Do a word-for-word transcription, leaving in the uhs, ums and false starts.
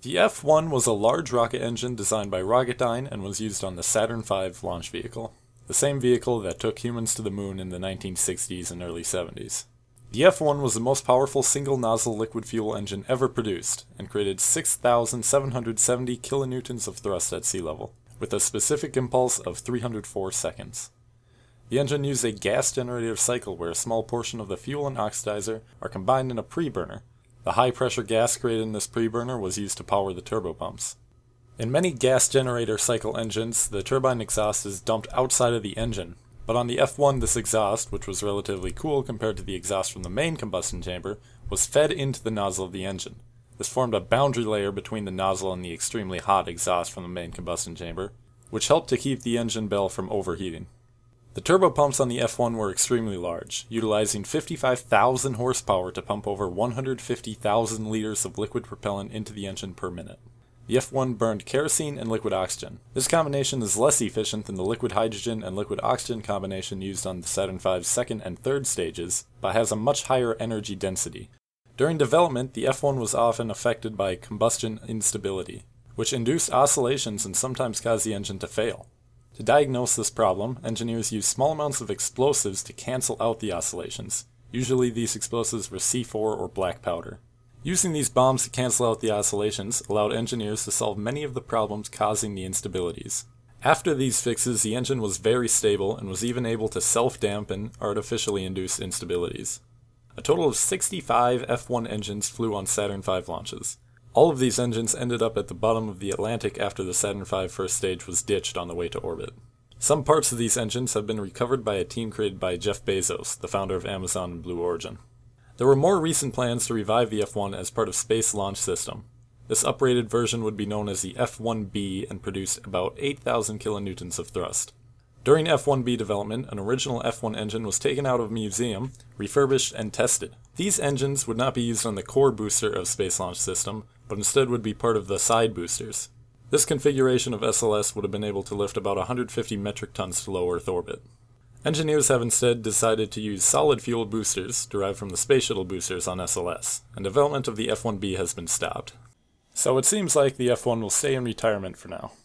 The F one was a large rocket engine designed by Rocketdyne and was used on the Saturn five launch vehicle, the same vehicle that took humans to the moon in the nineteen sixties and early seventies. The F one was the most powerful single-nozzle liquid fuel engine ever produced, and created six thousand seven hundred seventy kilonewtons of thrust at sea level, with a specific impulse of three hundred four seconds. The engine used a gas generator cycle where a small portion of the fuel and oxidizer are combined in a preburner. The high-pressure gas created in this preburner was used to power the turbopumps. In many gas generator cycle engines, the turbine exhaust is dumped outside of the engine, but on the F one this exhaust, which was relatively cool compared to the exhaust from the main combustion chamber, was fed into the nozzle of the engine. This formed a boundary layer between the nozzle and the extremely hot exhaust from the main combustion chamber, which helped to keep the engine bell from overheating. The turbopumps on the F one were extremely large, utilizing fifty-five thousand horsepower to pump over one hundred fifty thousand liters of liquid propellant into the engine per minute. The F one burned kerosene and liquid oxygen. This combination is less efficient than the liquid hydrogen and liquid oxygen combination used on the Saturn five's second and third stages, but has a much higher energy density. During development, the F one was often affected by combustion instability, which induced oscillations and sometimes caused the engine to fail. To diagnose this problem, engineers used small amounts of explosives to cancel out the oscillations. Usually these explosives were C four or black powder. Using these bombs to cancel out the oscillations allowed engineers to solve many of the problems causing the instabilities. After these fixes, the engine was very stable and was even able to self-dampen artificially induced instabilities. A total of sixty-five F one engines flew on Saturn five launches. All of these engines ended up at the bottom of the Atlantic after the Saturn five first stage was ditched on the way to orbit. Some parts of these engines have been recovered by a team created by Jeff Bezos, the founder of Amazon and Blue Origin. There were more recent plans to revive the F one as part of Space Launch System. This uprated version would be known as the F one B and produce about eight thousand kilonewtons of thrust. During F one B development, an original F one engine was taken out of a museum, refurbished, and tested. These engines would not be used on the core booster of Space Launch System, but instead would be part of the side boosters. This configuration of S L S would have been able to lift about one hundred fifty metric tons to low Earth orbit. Engineers have instead decided to use solid fuel boosters derived from the Space Shuttle boosters on S L S, and development of the F one B has been stopped. So it seems like the F one will stay in retirement for now.